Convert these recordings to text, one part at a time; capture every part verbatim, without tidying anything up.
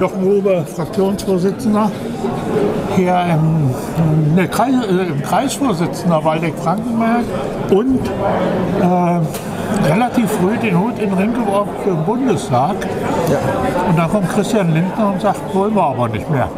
Jochen Gruber, Fraktionsvorsitzender, hier im, ne, Kreis, äh, im Kreisvorsitzender Waldeck-Frankenberg und äh, relativ früh den Hut in den Ring geworfen für den Bundestag. Ja. Und dann kommt Christian Lindner und sagt, wollen wir aber nicht mehr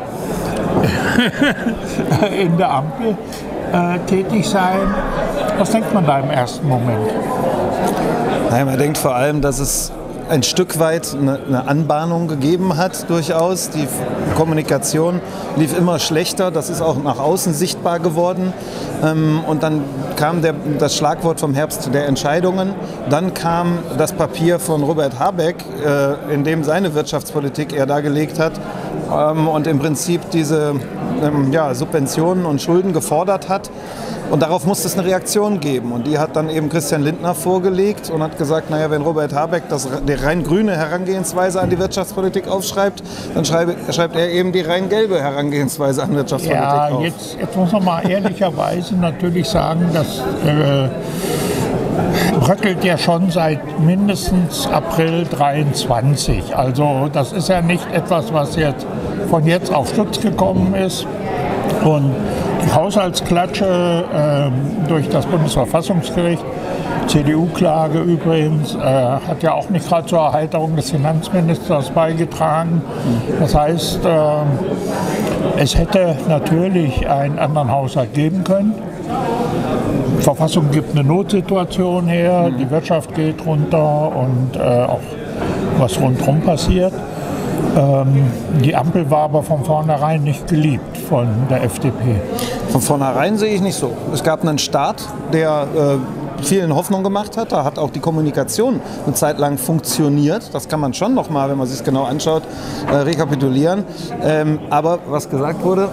in der Ampel äh, tätig sein. Was denkt man da im ersten Moment? Nein, man denkt vor allem, dass es ein Stück weit eine, eine Anbahnung gegeben hat, durchaus. Die Kommunikation lief immer schlechter, das ist auch nach außen sichtbar geworden. Und dann kam der, das Schlagwort vom Herbst der Entscheidungen. Dann kam das Papier von Robert Habeck, in dem seine Wirtschaftspolitik er dargelegt hat und im Prinzip diese ja, Subventionen und Schulden gefordert hat. Und darauf musste es eine Reaktion geben. Und die hat dann eben Christian Lindner vorgelegt und hat gesagt, naja, wenn Robert Habeck das, die rein grüne Herangehensweise an die Wirtschaftspolitik aufschreibt, dann schreibe, schreibt er eben die rein gelbe Herangehensweise an Wirtschaftspolitik ja, auf. Jetzt, jetzt muss man mal ehrlicherweise natürlich sagen, dass äh, bröckelt ja schon seit mindestens April dreiundzwanzig. Also das ist ja nicht etwas, was jetzt von jetzt auf Stutz gekommen ist. Und die Haushaltsklatsche äh, durch das Bundesverfassungsgericht, C D U-Klage übrigens, äh, hat ja auch nicht gerade zur Erheiterung des Finanzministers beigetragen. Das heißt, äh, es hätte natürlich einen anderen Haushalt geben können. Die Verfassung gibt eine Notsituation her, die Wirtschaft geht runter und äh, auch was rundherum passiert. Ähm, die Ampel war aber von vornherein nicht geliebt von der F D P. Von vornherein sehe ich nicht so. Es gab einen Start, der äh, vielen Hoffnung gemacht hat. Da hat auch die Kommunikation eine Zeit lang funktioniert. Das kann man schon noch mal, wenn man sich es genau anschaut, äh, rekapitulieren. Ähm, aber was gesagt wurde...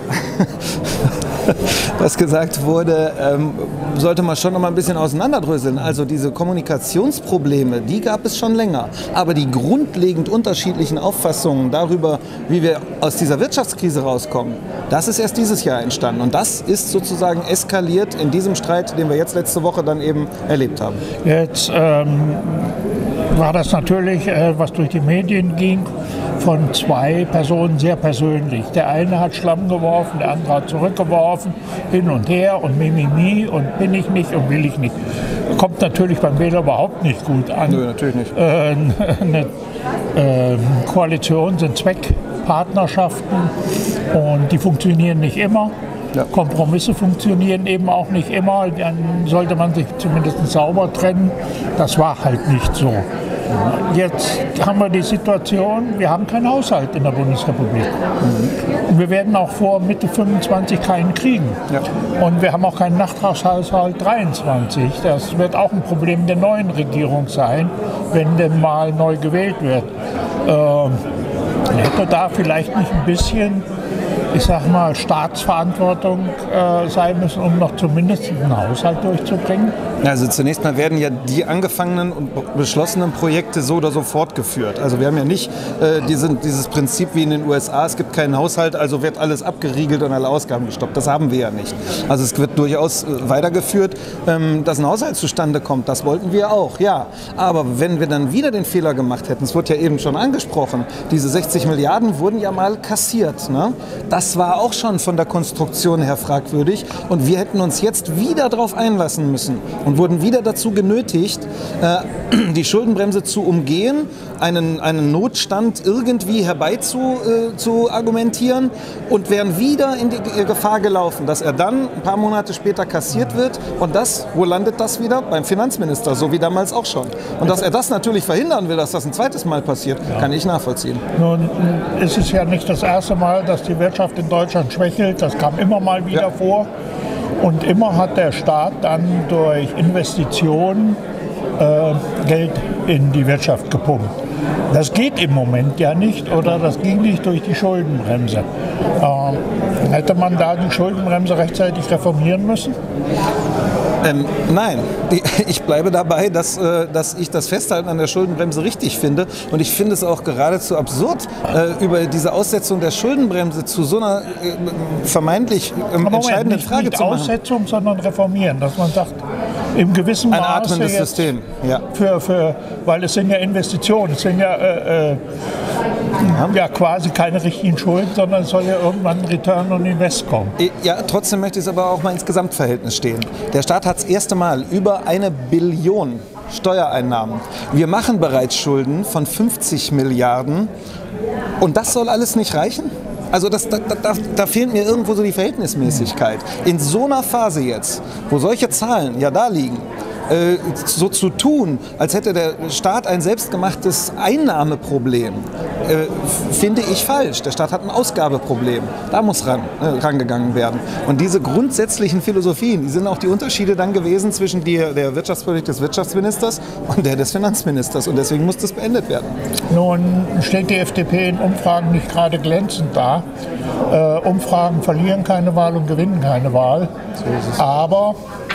Was gesagt wurde, ähm, sollte man schon noch mal ein bisschen auseinanderdröseln. Also diese Kommunikationsprobleme, die gab es schon länger. Aber die grundlegend unterschiedlichen Auffassungen darüber, wie wir aus dieser Wirtschaftskrise rauskommen, das ist erst dieses Jahr entstanden. Und das ist sozusagen eskaliert in diesem Streit, den wir jetzt letzte Woche dann eben erlebt haben. Jetzt ähm, war das natürlich, äh, was durch die Medien ging, von zwei Personen sehr persönlich. Der eine hat Schlamm geworfen, der andere hat zurückgeworfen, hin und her und Mimimi und bin ich nicht und will ich nicht. Kommt natürlich beim Wähler überhaupt nicht gut an. Nö, natürlich nicht. Äh, eine äh, Koalition sind Zweckpartnerschaften und die funktionieren nicht immer. Ja. Kompromisse funktionieren eben auch nicht immer. Dann sollte man sich zumindest sauber trennen. Das war halt nicht so. Jetzt haben wir die Situation, wir haben keinen Haushalt in der Bundesrepublik. Und wir werden auch vor Mitte fünfundzwanzig keinen kriegen. Ja. Und wir haben auch keinen Nachtragshaushalt dreiundzwanzig. Das wird auch ein Problem der neuen Regierung sein, wenn denn mal neu gewählt wird. Ähm, hätte da vielleicht nicht ein bisschen, ich sag mal, Staatsverantwortung äh, sein müssen, um noch zumindest einen Haushalt durchzubringen? Also zunächst mal werden ja die angefangenen und beschlossenen Projekte so oder so fortgeführt. Also wir haben ja nicht äh, diese, dieses Prinzip wie in den U S A, es gibt keinen Haushalt, also wird alles abgeriegelt und alle Ausgaben gestoppt. Das haben wir ja nicht. Also es wird durchaus äh, weitergeführt, ähm, dass ein Haushalt zustande kommt. Das wollten wir auch, ja. Aber wenn wir dann wieder den Fehler gemacht hätten, es wurde ja eben schon angesprochen, diese sechzig Milliarden wurden ja mal kassiert. Ne? Das war auch schon von der Konstruktion her fragwürdig und wir hätten uns jetzt wieder darauf einlassen müssen. Und wurden wieder dazu genötigt, äh, die Schuldenbremse zu umgehen, einen, einen Notstand irgendwie herbei zu, äh, zu argumentieren und wären wieder in die Gefahr gelaufen, dass er dann ein paar Monate später kassiert wird. Und das, wo landet das wieder? Beim Finanzminister, so wie damals auch schon. Und dass er das natürlich verhindern will, dass das ein zweites Mal passiert, ja, kann ich nachvollziehen. Nun ist es ja nicht das erste Mal, dass die Wirtschaft in Deutschland schwächelt. Das kam immer mal wieder ja. vor. Und immer hat der Staat dann durch Investitionen äh, Geld in die Wirtschaft gepumpt. Das geht im Moment ja nicht oder das ging nicht durch die Schuldenbremse. Äh, hätte man da die Schuldenbremse rechtzeitig reformieren müssen? Ähm, nein, ich bleibe dabei, dass, äh, dass ich das Festhalten an der Schuldenbremse richtig finde. Und ich finde es auch geradezu absurd, äh, über diese Aussetzung der Schuldenbremse zu so einer äh, vermeintlich ähm, entscheidenden nicht, Frage nicht zu machen. Aussetzung, sondern reformieren, dass man sagt, im gewissen Maße ein atmendes System, ja. Für, für, weil es sind ja Investitionen, es sind ja äh, äh, Ja, quasi keine richtigen Schulden, sondern es soll ja irgendwann ein Return on Invest kommen. Ja, trotzdem möchte ich es aber auch mal ins Gesamtverhältnis stehen. Der Staat hat das erste Mal über eine Billion Steuereinnahmen. Wir machen bereits Schulden von fünfzig Milliarden und das soll alles nicht reichen? Also das, da, da, da fehlt mir irgendwo so die Verhältnismäßigkeit. In so einer Phase jetzt, wo solche Zahlen ja da liegen, äh, so zu tun, als hätte der Staat ein selbstgemachtes Einnahmeproblem, äh, finde ich falsch. Der Staat hat ein Ausgabeproblem. Da muss ran, äh, rangegangen werden. Und diese grundsätzlichen Philosophien, die sind auch die Unterschiede dann gewesen zwischen der, der Wirtschaftspolitik des Wirtschaftsministers und der des Finanzministers. Und deswegen muss das beendet werden. Nun steht die F D P in Umfragen nicht gerade glänzend da. Äh, Umfragen verlieren keine Wahl und gewinnen keine Wahl. So ist es. Aber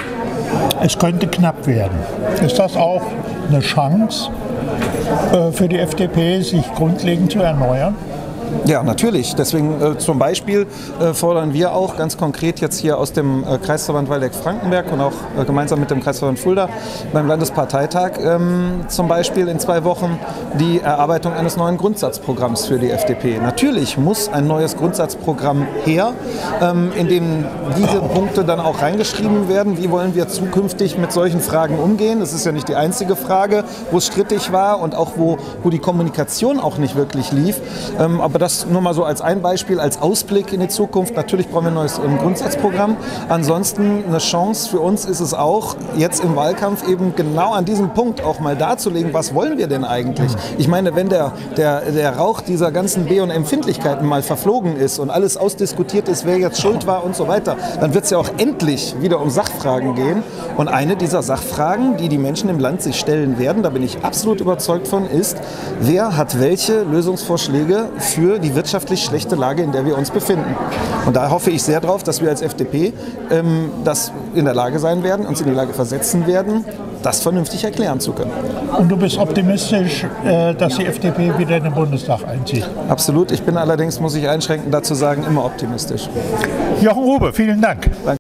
es könnte knapp werden. Ist das auch eine Chance äh, für die F D P, sich grundlegend zu erneuern? Ja, natürlich. Deswegen äh, zum Beispiel äh, fordern wir auch ganz konkret jetzt hier aus dem äh, Kreisverband Waldeck-Frankenberg und auch äh, gemeinsam mit dem Kreisverband Fulda beim Landesparteitag ähm, zum Beispiel in zwei Wochen die Erarbeitung eines neuen Grundsatzprogramms für die F D P. Natürlich muss ein neues Grundsatzprogramm her, ähm, in dem diese Punkte dann auch reingeschrieben werden. Wie wollen wir zukünftig mit solchen Fragen umgehen? Das ist ja nicht die einzige Frage, wo es strittig war und auch wo, wo die Kommunikation auch nicht wirklich lief. Ähm, aber das nur mal so als ein Beispiel, als Ausblick in die Zukunft. Natürlich brauchen wir ein neues Grundsatzprogramm. Ansonsten eine Chance für uns ist es auch, jetzt im Wahlkampf eben genau an diesem Punkt auch mal darzulegen, was wollen wir denn eigentlich? Ich meine, wenn der, der, der Rauch dieser ganzen B- und Empfindlichkeiten mal verflogen ist und alles ausdiskutiert ist, wer jetzt schuld war und so weiter, dann wird es ja auch endlich wieder um Sachfragen gehen. Und eine dieser Sachfragen, die die Menschen im Land sich stellen werden, da bin ich absolut überzeugt von, ist, wer hat welche Lösungsvorschläge für die wirtschaftlich schlechte Lage, in der wir uns befinden. Und da hoffe ich sehr drauf, dass wir als F D P ähm, das in der Lage sein werden, uns in die Lage versetzen werden, das vernünftig erklären zu können. Und du bist optimistisch, äh, dass die F D P wieder in den Bundestag einzieht? Absolut. Ich bin allerdings, muss ich einschränken, dazu sagen, immer optimistisch. Jochen Rube, vielen Dank. Danke.